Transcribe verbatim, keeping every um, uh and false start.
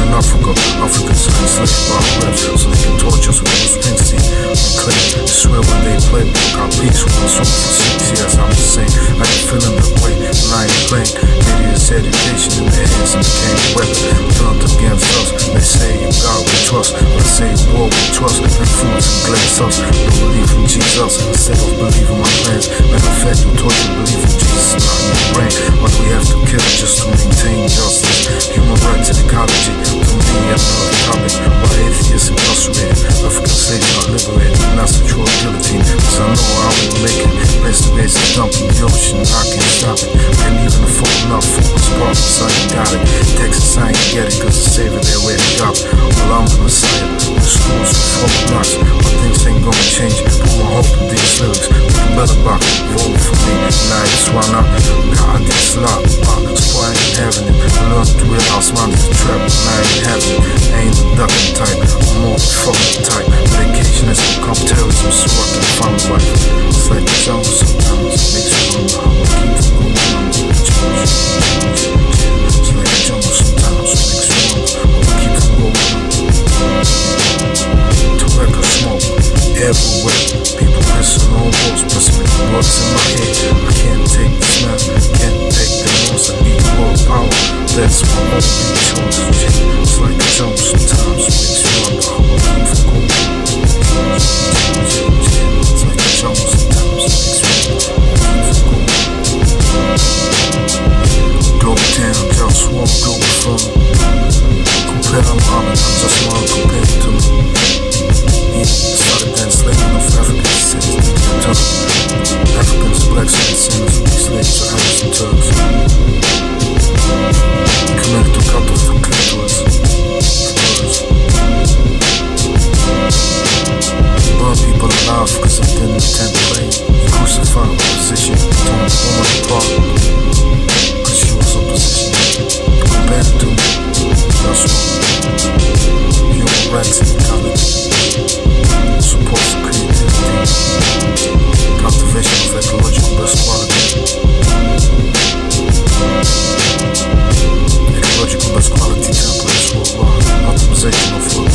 in Africa. Africans are enslaved by our reps, so they can torture us with Bruce Springsteen and claim. I swear when they play, got peace with my song for six years. I'm just saying, I ain't feeling that way, and I ain't playing. Maybe it's education in their hands and became a weapon turned against us. They say in God we trust, I say in war we trust, and fools and glaze us. Don't believe in Jesus instead of believing my plans. Matter of fact, you taught you believe in Jesus, not in your brain. But we have to kill just to maintain justice. Human rights and ecology, to me another topic. Why atheists incarcerated, African slaves not liberated, and that's the true guillotine. Cause I know I will make it. Best to base is dumping the ocean, I can't stop it. Can't even afford enough for what's prophets, I ain't got it. Texas, I ain't get it, cause the savior there where they got it. Well, I'm the Messiah, the schools are full of knocks. But things ain't gonna change, put my hope in these lyrics. We can better box, vote for me, nah, that's why not. God, this lot, that's why I ain't having it. I learned to realize mine is a trap, and I ain't having it. I ain't the ducking type, I'm more the fucking type. Medication has become terrorism, so I can find a wife. It's like the jungle sometimes, it makes me wonder how I keep from going on with the change. It's like the jungle sometimes, it makes me wonder how I keep from going on. Tobacco smoke everywhere, people pissing on walls, pressing the bugs in my head. I can't take the smell, can't take the noise, I need more power. That's my only choice. It's like the jungle sometimes, it makes me wonder how I keep from going on. It's like the jungle sometimes, it makes me wonder how I keep from going on. Global town, JustWar, Globalfirm. Compare I'm Muhammad, I'm just one compared to me. He started then slaving off African cities, deep in Africans, blacks, and sinners, we slaves to Arabs and Turks. Committed to cut off the clitoris. Burn people alive because I didn't intend to play. Crucify opposition, torn the woman apart because she was opposition. Compared to me, that's wrong. Human rights and ecology. Support for creativity. Cultivation of ecological best quality. Ecological best quality templates worldwide. Optimization of